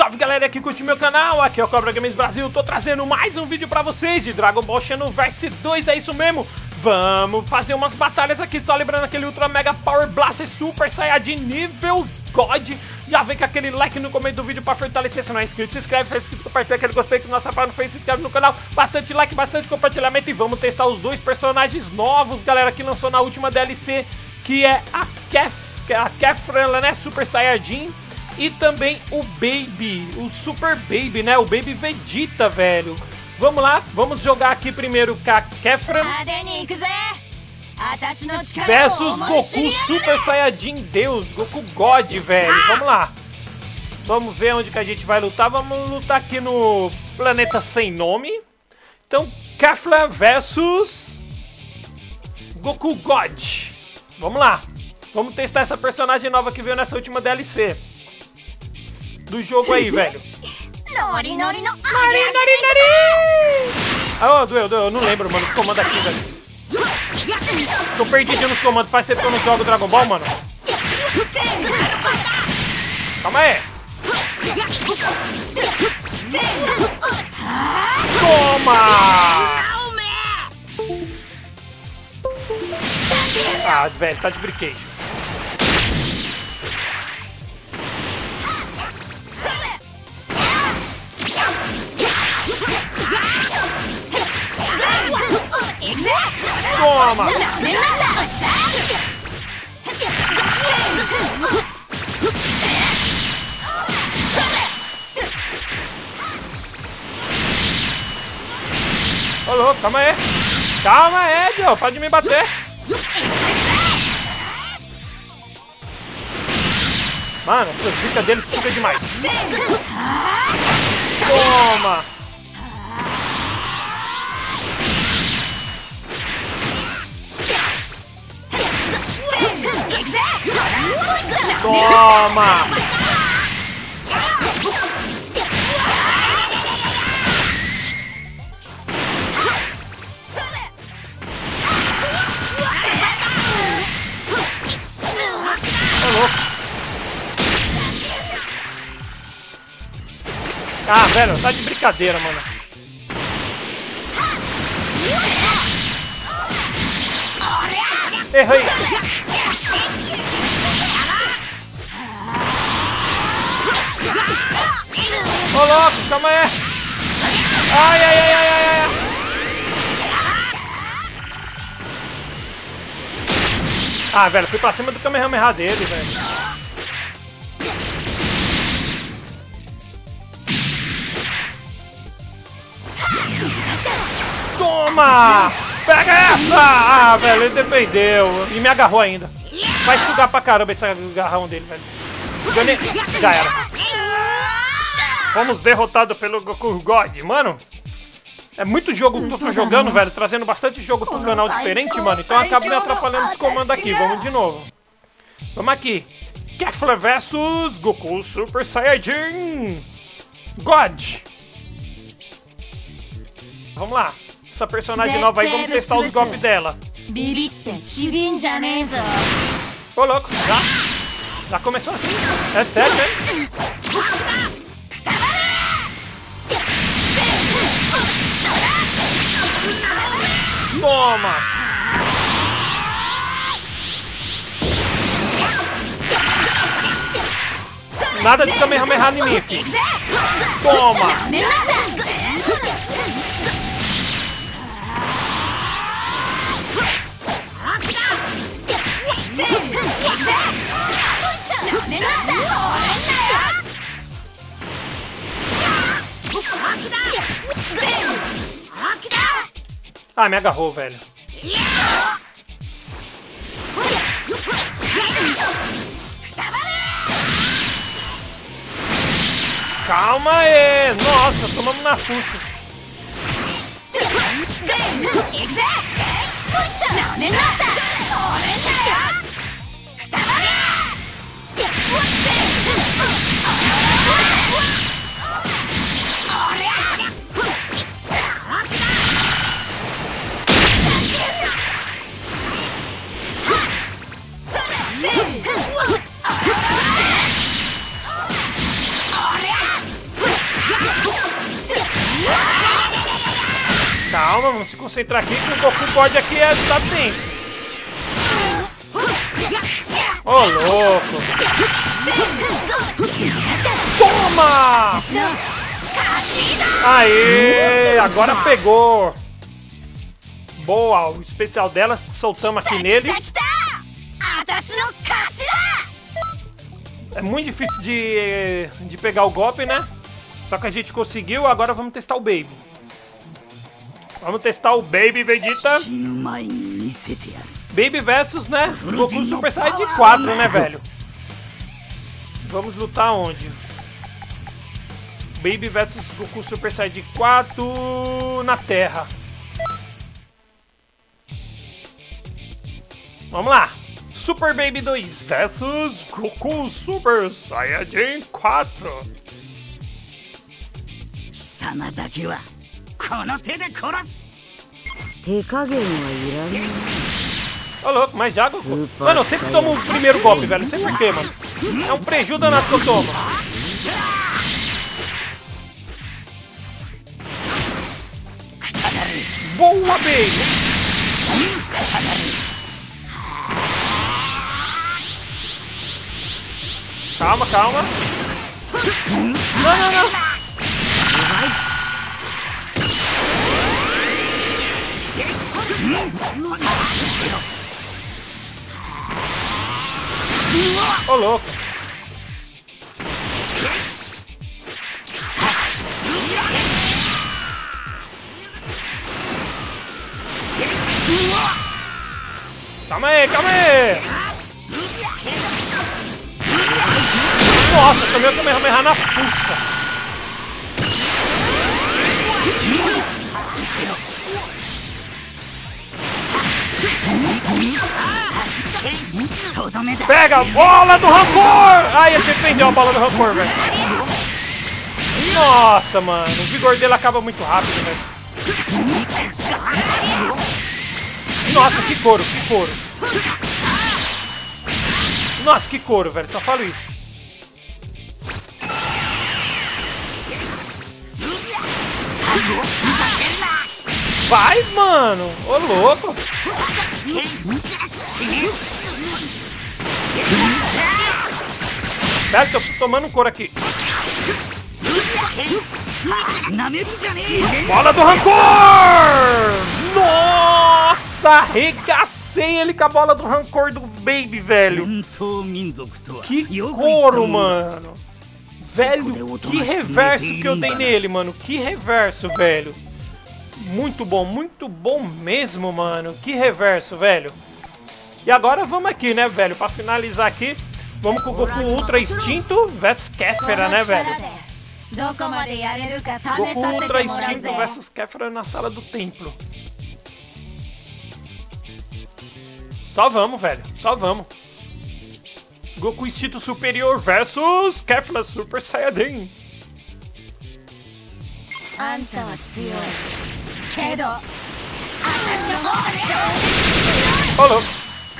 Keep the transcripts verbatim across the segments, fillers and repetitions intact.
Salve galera aqui curte meu canal, aqui é o Cobra Games Brasil, tô trazendo mais um vídeo pra vocês de Dragon Ball Xenoverse dois, é isso mesmo. Vamos fazer umas batalhas aqui, só lembrando aquele Ultra Mega Power Blaster Super Saiyajin nível God. Já vem com aquele like no começo do vídeo pra fortalecer, se não é inscrito, se inscreve, se é inscrito, compartilha aquele gostei que não atrapalha no Face, se inscreve no canal, bastante like, bastante compartilhamento e vamos testar os dois personagens novos, galera, que lançou na última D L C, que é a Kef, a Kefra, né, Super Saiyajin. E também o Baby, o Super Baby, né? O Baby Vegeta, velho. Vamos lá, vamos jogar aqui primeiro com a Kefra versus Goku Super Saiyajin Deus, Goku God, velho. Vamos lá. Vamos ver onde que a gente vai lutar. Vamos lutar aqui no planeta sem nome. Então, Kefra versus Goku God. Vamos lá. Vamos testar essa personagem nova que veio nessa última D L C do jogo aí, velho. Nori, nori, nori, nori, nori. Ah, oh, doeu, doeu. Eu não lembro, mano, os comandos aqui, velho. Tô perdido nos comandos. Faz tempo que eu não jogo Dragon Ball, mano. Calma aí. Toma! Ah, velho, tá de brinquedo. Toma! Ô louco, calma aí! Calma aí, Joe! Pode me bater! Mano, essa zica dele fica demais! Toma! Toma! Ô louco! Ah, velho, tá de brincadeira, mano. Errei! Ô louco, calma aí! Ai, ai, ai, ai, ai, ai! Ah, velho, fui pra cima do Kamehameha dele, velho. Toma! Pega essa! Ah, velho, ele defendeu. E me agarrou ainda. Vai sugar pra caramba esse agarrão dele, velho. Ganhei. Já era. Fomos derrotados pelo Goku God. Mano, é muito jogo que eu tô jogando, velho. Trazendo bastante jogo pro canal diferente, mano. Então eu acabo me atrapalhando os comandos aqui. Vamos de novo. Vamos aqui. Kefla versus Goku Super Saiyajin God. Vamos lá. Essa personagem nova aí, vamos testar os golpes dela. Ô louco, já? Já começou assim? É sério, hein? Toma! Nada de Kamehameha em mim aqui. Toma! Ah, me agarrou, velho. Calma aí! Nossa, tomamos na fuça. Calma, vamos se concentrar aqui que o Goku pode aqui estar tenso. Ô, oh, louco! Toma! Aê! Agora pegou! Boa! O especial dela, soltamos aqui nele. É muito difícil de, de pegar o golpe, né? Só que a gente conseguiu, agora vamos testar o Baby. Vamos testar o Baby Vegeta. Baby versus, né? Goku Super Saiyajin quatro, né, velho? Vamos lutar onde? Baby versus Goku Super Saiyajin quatro na Terra. Vamos lá. Super Baby dois versus Goku Super Saiyajin quatro. Ô, louco, mas já, Goku? Mano, eu sempre tomo o primeiro golpe, velho. Não sei porquê, mano. É um prejuízo danado que eu tomo. Boa, baby! Calma, calma. Não, não, não. Ô, louco. Calma aí, calma aí. Nossa, tomei o Kamehameha na fuça. Pega a bola do Rancor! Ai, ele defendeu a bola do Rancor, velho. Nossa, mano. O vigor dele acaba muito rápido, velho. Nossa, que couro, que couro. Nossa, que couro, velho. Só falo isso. Vai, mano! Ô, louco! Pera, tô tomando um couro aqui. Bola do Rancor! Nossa! Arregacei ele com a bola do Rancor do Baby, velho. Que couro, mano. Velho, que reverso que eu dei nele, mano. Que reverso, velho. Muito bom, muito bom mesmo, mano. Que reverso, velho. E agora vamos aqui, né, velho? Pra finalizar aqui, vamos com o Goku Ultra Instinto versus Kefera, né, velho? Goku Ultra Instinto versus Kefera na sala do templo. Só vamos, velho. Só vamos. Goku Instinto Superior versus Kefera Super Saiyajin. Ô, louco.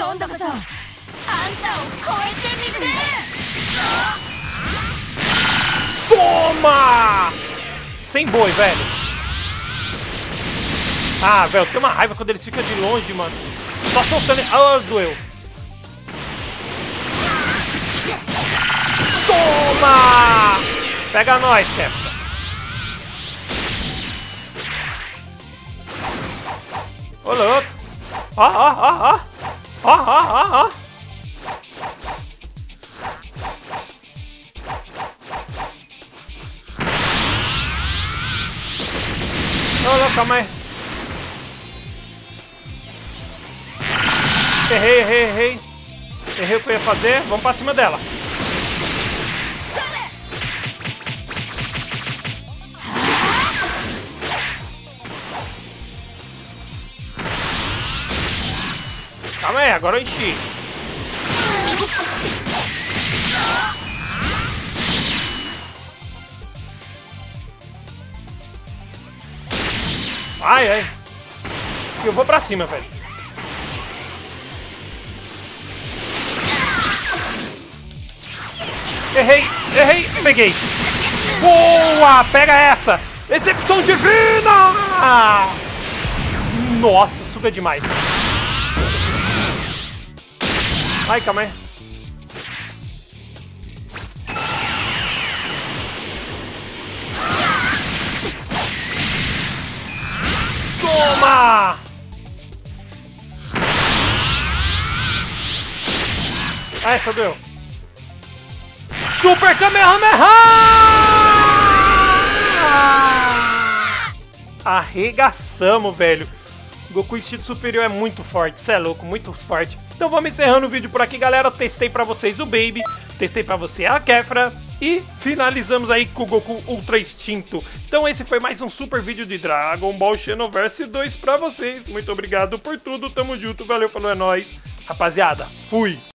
Toma! Sem boi, velho. Ah, velho, tem uma raiva quando eles ficam de longe, mano. Só soltando... Ah, doeu. Toma! Pega nós, Kefera. Ô, louco. Ó, ó, ó, ó. Ó, ó, ó, ó. Ô, louco, calma aí. Errei, errei, errei. Errei o que eu ia fazer. Vamos pra cima dela. Calma aí, agora eu enchi. Ai, ai. Eu vou pra cima, velho. Errei, errei, peguei. Boa, pega essa. Excepção divina. Nossa, suga demais. Ai, calma aí. Toma! Ah, essa deu. Super Kamehameha! Arregaçamos, velho. Goku instinto superior é muito forte, cê é louco, muito forte. Então vamos encerrando o vídeo por aqui, galera. Testei pra vocês o Baby, testei pra você a Kefra e finalizamos aí com o Goku Ultra Instinto. Então esse foi mais um super vídeo de Dragon Ball Xenoverse dois pra vocês. Muito obrigado por tudo, tamo junto, valeu, falou, é nóis. Rapaziada, fui!